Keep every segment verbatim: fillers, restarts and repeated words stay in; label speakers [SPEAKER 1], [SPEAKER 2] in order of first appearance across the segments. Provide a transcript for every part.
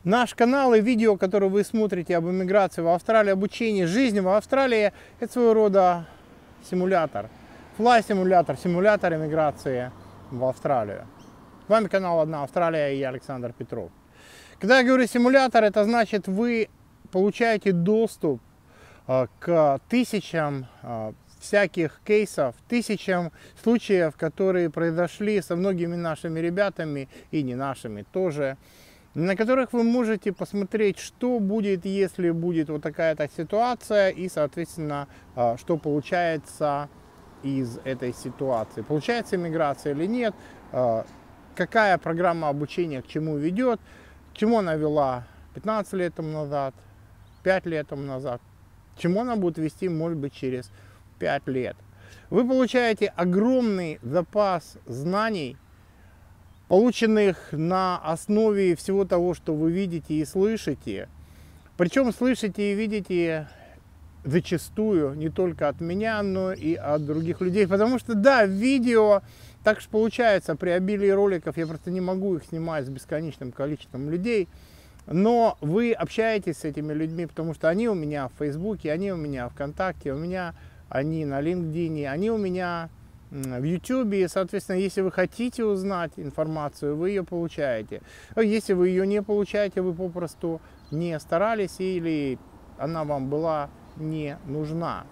[SPEAKER 1] Наш канал и видео, которые вы смотрите об эмиграции в Австралии, обучении, жизни в Австралии, это своего рода симулятор. Флай-симулятор, симулятор эмиграции в Австралию. С вами канал «Одна Австралия» и я, Александр Петров. Когда я говорю симулятор, это значит, вы получаете доступ к тысячам всяких кейсов, тысячам случаев, которые произошли со многими нашими ребятами и не нашими тоже, на которых вы можете посмотреть, что будет, если будет вот такая-то ситуация, и, соответственно, что получается из этой ситуации. Получается иммиграция или нет, какая программа обучения к чему ведет, к чему она вела пятнадцать лет тому назад, пять лет тому назад, к чему она будет вести, может быть, через пять лет. Вы получаете огромный запас знаний, полученных на основе всего того, что вы видите и слышите. Причем слышите и видите зачастую не только от меня, но и от других людей. Потому что, да, видео, так же получается, при обилии роликов я просто не могу их снимать с бесконечным количеством людей. Но вы общаетесь с этими людьми, потому что они у меня в Фейсбуке, они у меня в ВКонтакте, у меня они на LinkedIn, они у меня в Ютубе, соответственно, если вы хотите узнать информацию, вы ее получаете. Если вы ее не получаете, вы попросту не старались или она вам была не нужна.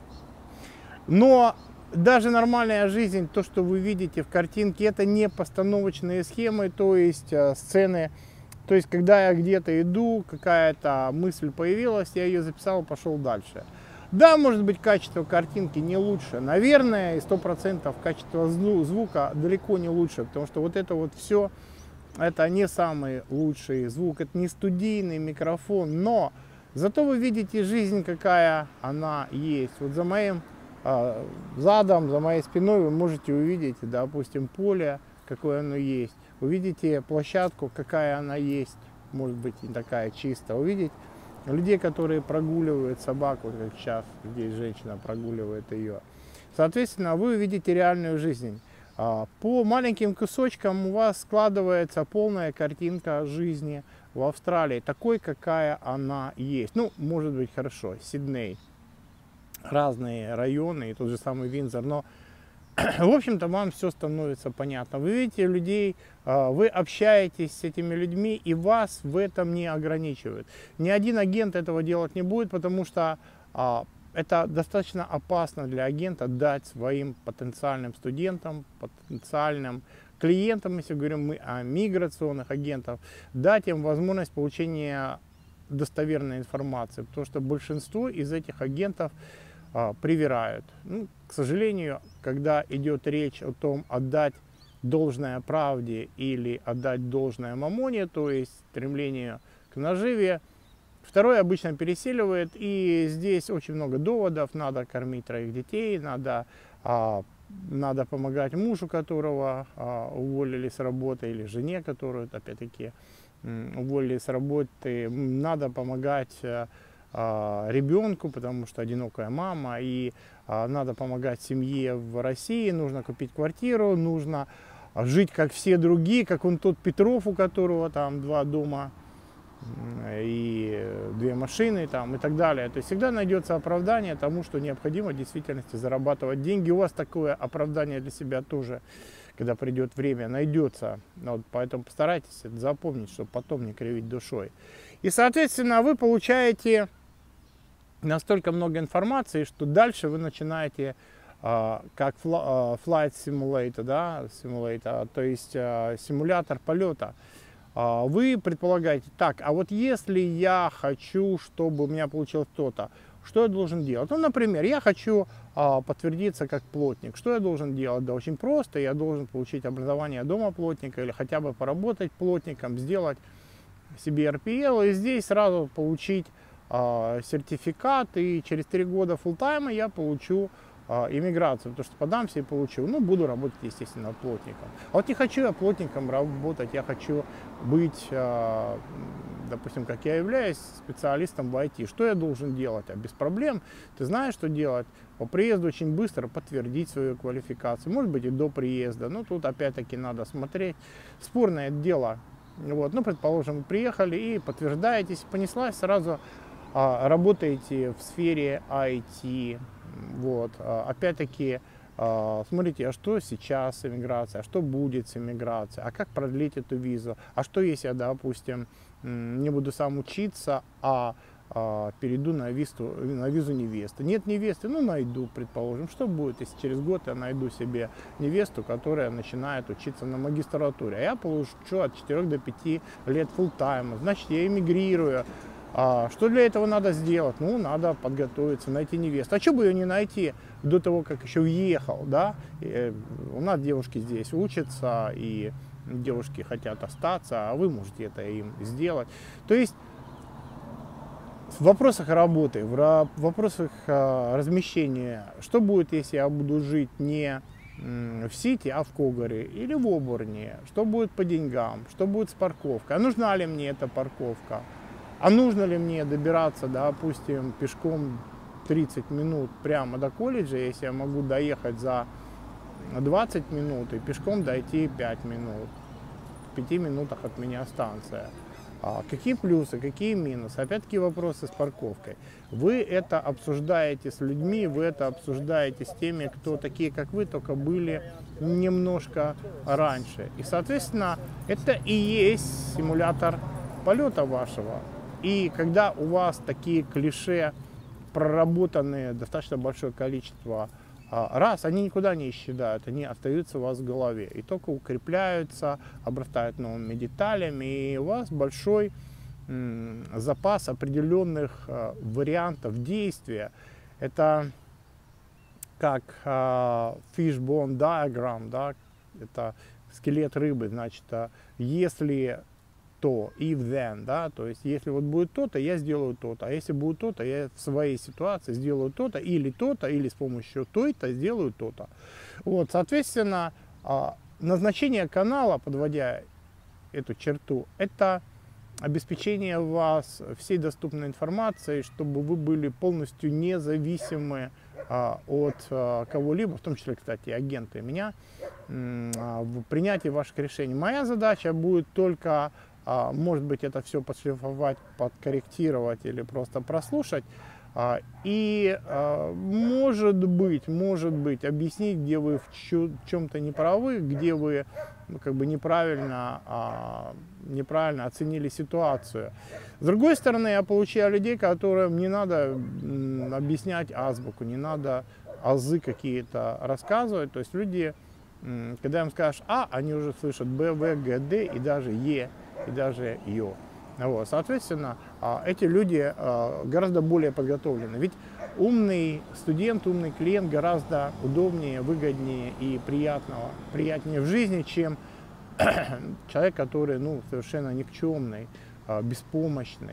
[SPEAKER 1] Но даже нормальная жизнь, то, что вы видите в картинке, это не постановочные схемы, то есть сцены. То есть, когда я где-то иду, какая-то мысль появилась, я ее записал, пошел дальше. Да, может быть, качество картинки не лучше. Наверное, и сто процентов качество звука далеко не лучше, потому что вот это вот все, это не самый лучший звук, это не студийный микрофон, но зато вы видите жизнь, какая она есть. Вот за моим э, задом, за моей спиной вы можете увидеть, допустим, поле, какое оно есть. Увидите площадку, какая она есть, может быть, не такая чистая. Увидеть людей, которые прогуливают собаку, как сейчас здесь женщина прогуливает ее. Соответственно, вы увидите реальную жизнь. По маленьким кусочкам у вас складывается полная картинка жизни в Австралии, такой, какая она есть. Ну, может быть, хорошо, Сидней, разные районы, и тот же самый Виндзор, но в общем-то, вам все становится понятно. Вы видите людей, вы общаетесь с этими людьми, и вас в этом не ограничивают. Ни один агент этого делать не будет, потому что это достаточно опасно для агента дать своим потенциальным студентам, потенциальным клиентам, если говорим мы о миграционных агентах, дать им возможность получения достоверной информации, потому что большинство из этих агентов привирают. Ну, к сожалению, когда идет речь о том, отдать должное правде или отдать должное мамоне, то есть стремлению к наживе, второй обычно пересиливает, и здесь очень много доводов. Надо кормить троих детей, надо, а, надо помогать мужу, которого а, уволили с работы, или жене, которую, опять-таки, уволили с работы, надо помогать ребенку, потому что одинокая мама, и а, надо помогать семье в России, нужно купить квартиру, нужно жить как все другие, как он тот Петров, у которого там два дома и две машины там, и так далее. То есть всегда найдется оправдание тому, что необходимо в действительности зарабатывать деньги. У вас такое оправдание для себя тоже, когда придет время, найдется. Вот, поэтому постарайтесь это запомнить, чтобы потом не кривить душой. И, соответственно, вы получаете настолько много информации, что дальше вы начинаете э, как flight simulator, да, simulator, то есть э, симулятор полета. Э, вы предполагаете, так, а вот если я хочу, чтобы у меня получилось то-то, что я должен делать? Ну, например, я хочу э, подтвердиться как плотник. Что я должен делать? Да очень просто. Я должен получить образование дома плотника или хотя бы поработать плотником, сделать себе эр пи эл и здесь сразу получить э, сертификат, и через три года фулл-тайма я получу э, иммиграцию, потому что подамся и получу. Ну, буду работать, естественно, плотником. А вот не хочу я плотником работать, я хочу быть, э, допустим, как я являюсь, специалистом в ай ти. Что я должен делать? А без проблем. Ты знаешь, что делать? По приезду очень быстро подтвердить свою квалификацию. Может быть, и до приезда. Но тут опять-таки надо смотреть. Спорное дело. Вот, ну, предположим, вы приехали и подтверждаетесь, понеслась, сразу а, работаете в сфере ай ти. Вот, а, опять-таки, а, смотрите, а что сейчас с эмиграцией, а что будет с эмиграцией, а как продлить эту визу, а что если я, допустим, не буду сам учиться, а а, перейду на визу, на визу невесты. Нет невесты, ну найду, предположим. Что будет, если через год я найду себе невесту, которая начинает учиться на магистратуре, а я получу от четырёх до пяти лет фулл-тайма, значит я эмигрирую. А что для этого надо сделать? Ну, надо подготовиться, найти невесту. А что бы ее не найти до того, как еще уехал, да? И у нас девушки здесь учатся, и девушки хотят остаться, а вы можете это им сделать. То есть в вопросах работы, в вопросах размещения, что будет, если я буду жить не в Сити, а в Когаре или в Оборне, что будет по деньгам, что будет с парковкой, а нужна ли мне эта парковка, а нужно ли мне добираться, допустим, пешком тридцать минут прямо до колледжа, если я могу доехать за двадцать минут и пешком дойти пять минут, в пяти минутах от меня станция. А какие плюсы, какие минусы? Опять-таки вопросы с парковкой. Вы это обсуждаете с людьми, вы это обсуждаете с теми, кто такие, как вы, только были немножко раньше. И, соответственно, это и есть симулятор полета вашего. И когда у вас такие клише проработанные достаточно большое количество раз, они никуда не исчезают, они остаются у вас в голове и только укрепляются, обрастают новыми деталями, и у вас большой м, запас определенных а, вариантов действия. Это как а, fishbone diagram, да, это скелет рыбы, значит, а, если то, if then, да, то есть если вот будет то-то, я сделаю то-то, а если будет то-то, я в своей ситуации сделаю то-то, или то-то, или с помощью той-то сделаю то-то. Вот, соответственно, назначение канала, подводя эту черту, это обеспечение вас всей доступной информацией, чтобы вы были полностью независимы а, от а, кого-либо, в том числе, кстати, агенты меня, а, в принятии ваших решений. Моя задача будет только А, может быть, это все подшлифовать, подкорректировать или просто прослушать. А, и, а, может быть, может быть, объяснить, где вы в чем-то неправы, где вы ну, как бы неправильно, а, неправильно оценили ситуацию. С другой стороны, я получаю людей, которым не надо м, объяснять азбуку, не надо азы какие-то рассказывать. То есть люди, м, когда им скажешь А, они уже слышат Б, В, Г, Д и даже Е. И даже ее. Вот. Соответственно, эти люди гораздо более подготовлены. Ведь умный студент, умный клиент гораздо удобнее, выгоднее и приятного, приятнее в жизни, чем человек, который ну, совершенно никчемный, беспомощный.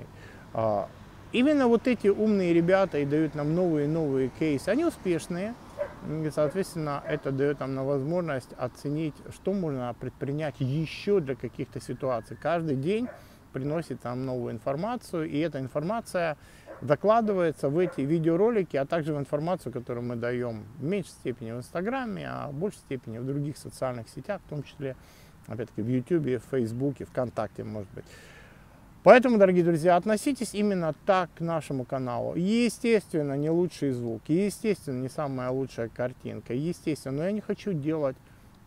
[SPEAKER 1] Именно вот эти умные ребята и дают нам новые и новые кейсы. Они успешные. И, соответственно, это дает нам возможность оценить, что можно предпринять еще для каких-то ситуаций. Каждый день приносит нам новую информацию, и эта информация докладывается в эти видеоролики, а также в информацию, которую мы даем в меньшей степени в Инстаграме, а в большей степени в других социальных сетях, в том числе, опять-таки, в Ютубе, в Фейсбуке, ВКонтакте, может быть. Поэтому, дорогие друзья, относитесь именно так к нашему каналу. Естественно, не лучший звук, естественно, не самая лучшая картинка, естественно, но я не хочу делать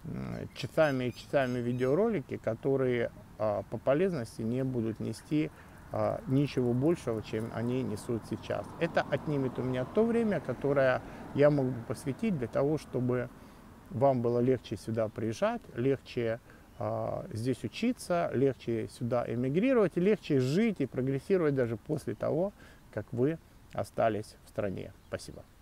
[SPEAKER 1] часами и часами видеоролики, которые а, по полезности не будут нести а, ничего большего, чем они несут сейчас. Это отнимет у меня то время, которое я могу посвятить для того, чтобы вам было легче сюда приезжать, легче здесь учиться, легче сюда эмигрировать, легче жить и прогрессировать даже после того, как вы остались в стране. Спасибо.